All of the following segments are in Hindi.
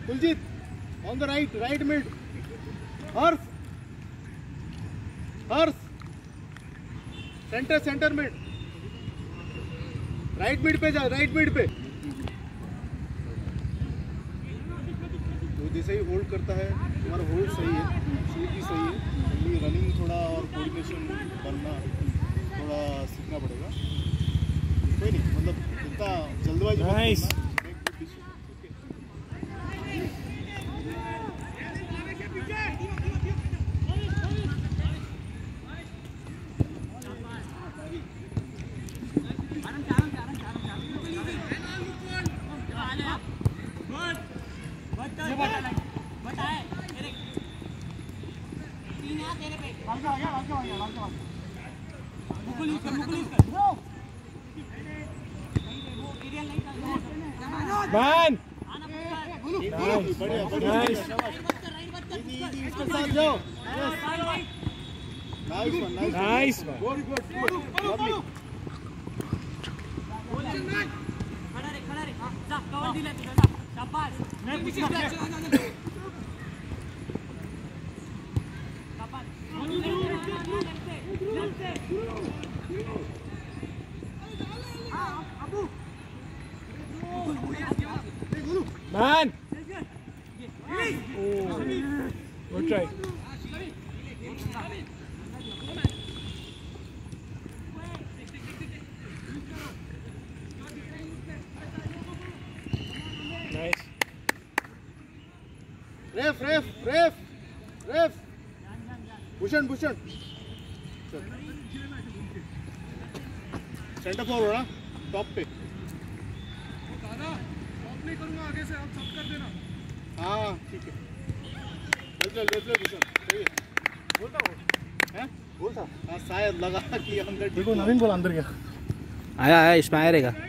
Kuljit, on the right mid. Harsh. Center mid. Right mid पे जा, right mid पे. तो जैसे ही होल्ड करता है, तुम्हारा होल्ड सही है, शूट भी सही है. अभी रनिंग थोड़ा और कोऑर्डिनेशन बनना थोड़ा सीखना पड़ेगा. कोई नहीं, मतलब इतना जल्दबाजी nice. Man! Nice. Nice one. Lovely. Man! Oh, good try. Nice. Ref. Bhushan. Centre forward ना, टॉप पे. नहीं करूंगा आगे से, आप सब कर देना. हाँ ठीक है. लेफ्ट भूषण सही है. बोलता हाँ शायद लगा कि अंदर. देखो नवीन बोला अंदर गया. आया इसमें आया रहेगा.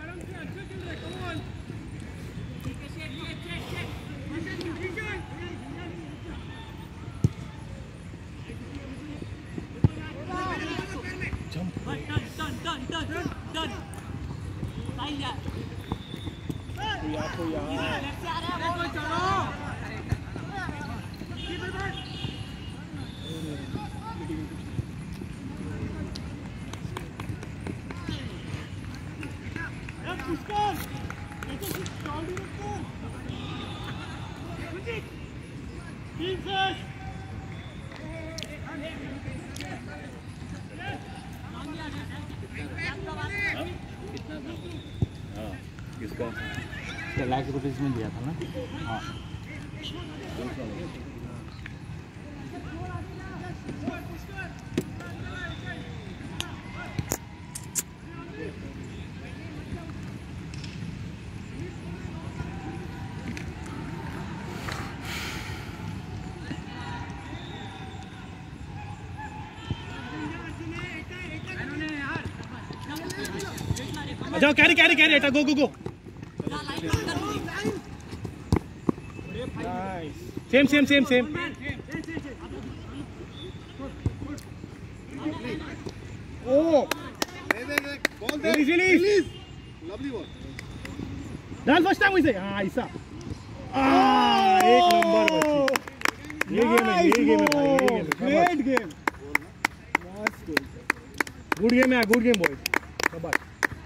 किसका ₹1,00,000 में दिया था ना. हाँ जाओ कैरी एटा गो सेम ओ रिलीज लवली बॉल. डाल फर्स्ट टाइम वैसे. हाँ ऐसा. एक नंबर बच्ची. ये गेम है भाई. Great game. Good game boys. शाबाश.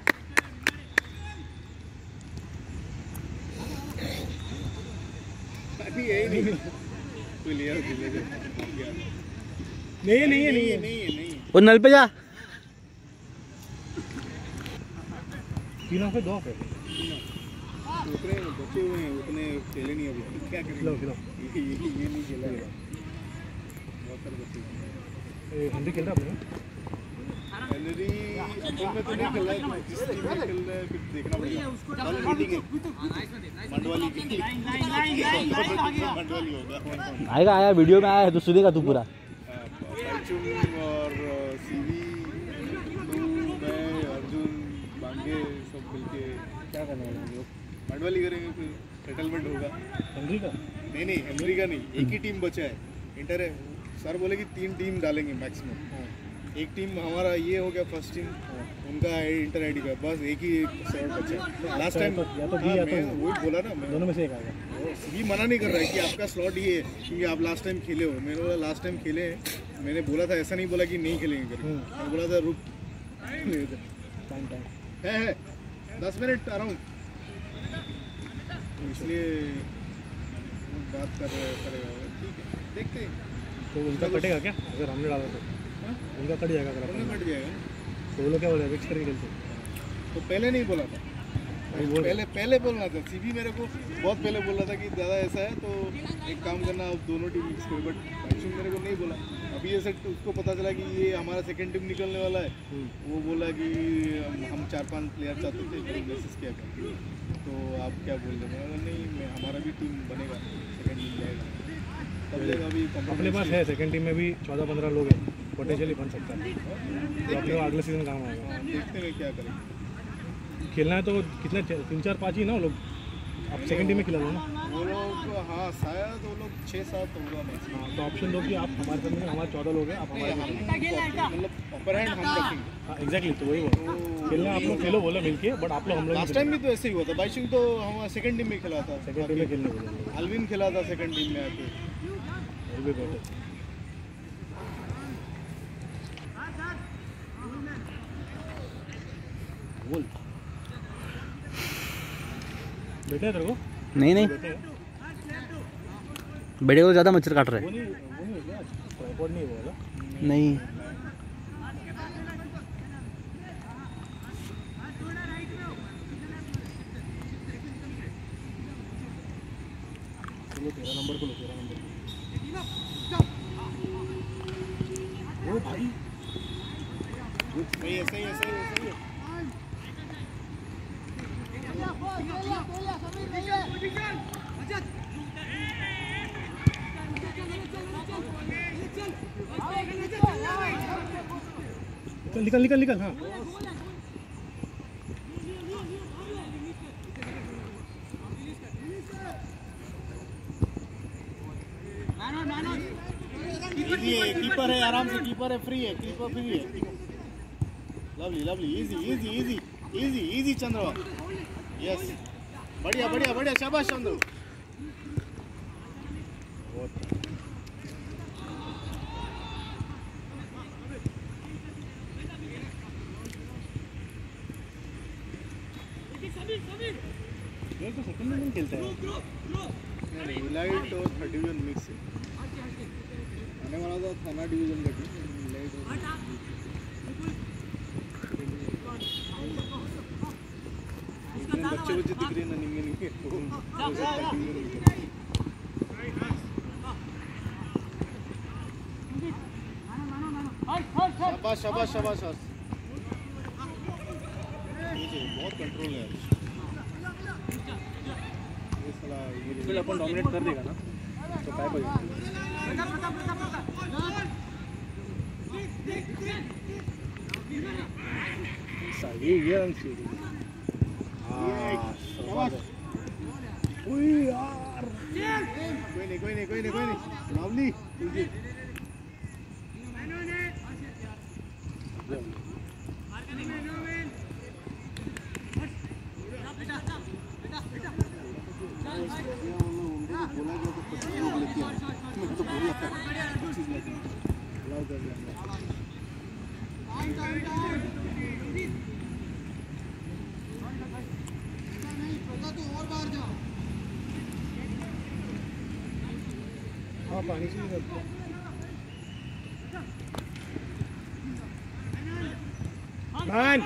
नहीं. वो नल पे जा. तीनों पे 2 पे. उतने बचे हुए हैं, उतने खेले नहीं अभी. क्या करें. ये नहीं खेला है. बहुत सारे बच्चे. हिंदी खेल रहा आपने. हेनरी में तो नहीं खेल रहा है. जिस टीम में खेल रहा है फिर देखना पड़ेगा. कल मीटिंग है मंडवाली की. मंडवाली होगा. आया वीडियो में आया है तो सुनेगा तू पूरा. और सीवी मैं अर्जुन बांगे सब मिलके क्या करने वाले हम लोग. मंडवाली करेंगे. फिर सेटलमेंट होगा. हेनरी का नहीं हेनरी का नहीं. एक ही टीम बचा है. इंटर है. सर बोले कि 3 टीम डालेंगे मैक्सिमम. एक टीम हमारा ये हो गया फर्स्ट टीम. उनका इंटर आईडी का बस एक ही स्लॉट बचा है लास्ट टाइम। या तो बी या तो वही बोला ना मैं, दोनों में से एक आएगा। ये मना नहीं कर रहा है कि आपका स्लॉट ये है क्योंकि आप लास्ट टाइम खेले हो। मैंने बोला लास्ट टाइम खेले हैं, मैंने बोला था, ऐसा नहीं बोला कि नहीं खेलेंगे करके। मैंने बोला था रुक टाइम है 10 मिनट अराउंड, इसलिए बात करेगा। ठीक है देखते हैं। तो उनका कटेगा क्या अगर हमने डाला तो? उनका कट जाएगा अगर उनका अपन कट जाएगा। तो वो लोग क्या बोले फिक्स करके खेलते? तो पहले नहीं बोला था, पहले बोलना था। सीबी मेरे को बहुत पहले बोल रहा था कि दादा ऐसा है तो एक काम करना आप दोनों टीम मिक्स करो, बट भाईशुम मेरे को नहीं बोला। अभी ऐसे उसको पता चला कि ये हमारा सेकंड टीम निकलने वाला है, वो बोला कि हम 4-5 प्लेयर चाहते थे, फिर मैसेज किया था तो आप क्या बोल रहे हैं? नहीं हमारा भी टीम बनेगा, सेकंड टीम जाएगा तब लेगा। अभी अपने पास है सेकंड टीम में भी 14-15 लोग हैं, पोटेंशियली बन सकता है तो अपने को अगले सीजन काम आएगा। देखते हैं क्या करेंगे। खेलना है तो कितने 3-4-5 ही ना वो लोग, आप सेकंड टीम में खिला लो ना। वो लोग हाँ शायद वो लोग 6-7 होगा मैक्सिमम। हाँ तो ऑप्शन दो कि आप हमारे साथ में, हमारे 14 लोग हैं, आप हमारे साथ में। मतलब अपर हैंड हम रखेंगे। हाँ एग्जैक्टली, तो वही बोलो खेलना आप लोग खेलो बोलो मिलके, बट आप लोग हम लोग लास्ट टाइम भी तो ऐसे ही हुआ था। बाइशिंग तो हम सेकंड टीम में खेला था, सेकंड टीम में खेलने बोलो, अलविन खेला था सेकंड टीम में आके। वो भी बेटर। बोल बेटे है तेरे को? नहीं नहीं, बेटे है? बेटे को ज़्यादा मच्छर काट रहे वो नहीं है क्या? ट्राइपॉड नहीं है वो वाला? नहीं। चलो 13 नंबर को लो, 13 नंबर को। ओ भाई सही है, सही है, सही है, सही है। निकल निकल निकल। हाँ कीपर है, आराम से कीपर है, फ्री है, कीपर फ्री है। Lovely lovely, easy easy easy easy easy Chandra. Yes बढ़िया बढ़िया बढ़िया, शाबाश चंद्र। ये तो सेकंड में खेलता है। नहीं इलाइट और 31 मिक्स है। आने वाला था थाना डिवीजन का टीम, इलाइट और बच्चे बच्चे दिख रहे हैं ना, निंगे निंगे शाबाश शाबाश शाबाश। बहुत कंट्रोल है ये साला। फिर अपन डोमिनेट कर देगा ना तो काय पाहिजे? सही गेम थी। ओए यार कोई नहीं कोई नहीं कोई नहीं कोई नहीं, लवली हाँ पानी से ही मान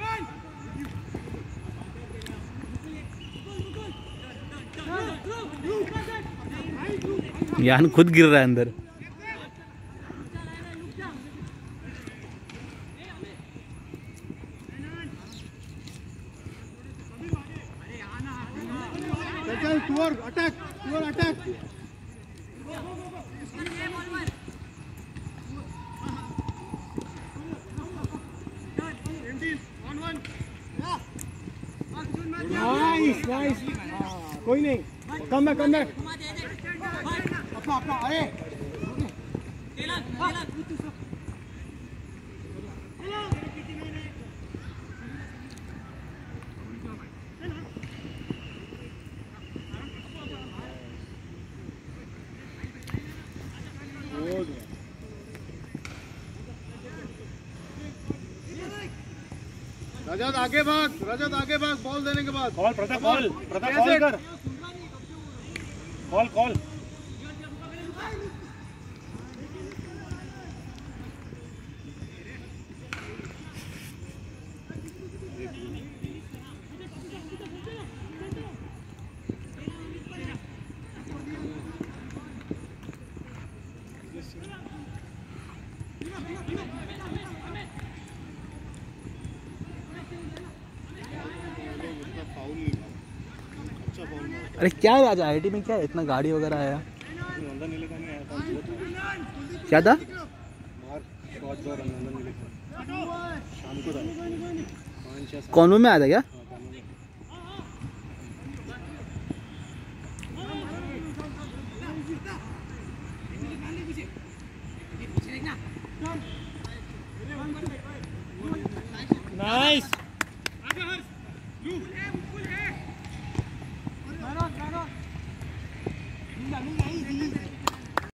यान खुद गिर रहा है अंदर। चल tour attack, tour attack. Nice nice. कोई नहीं, कम बैक कम बैक। अपना अपना अरे रजत आगे भाग बॉल देने के बाद कॉल प्रताप कॉल कर कॉल फाउल नहीं अच्छा फाउल नहीं अरे क्या है आज आईआईटी में, क्या है इतना गाड़ी वगैरह आया? नंदन नीले का नहीं आया था, क्या था? बाहर शॉट जो नंदन नीले का शाम को था 5-6 कॉन्वो में आया था क्या? नाइस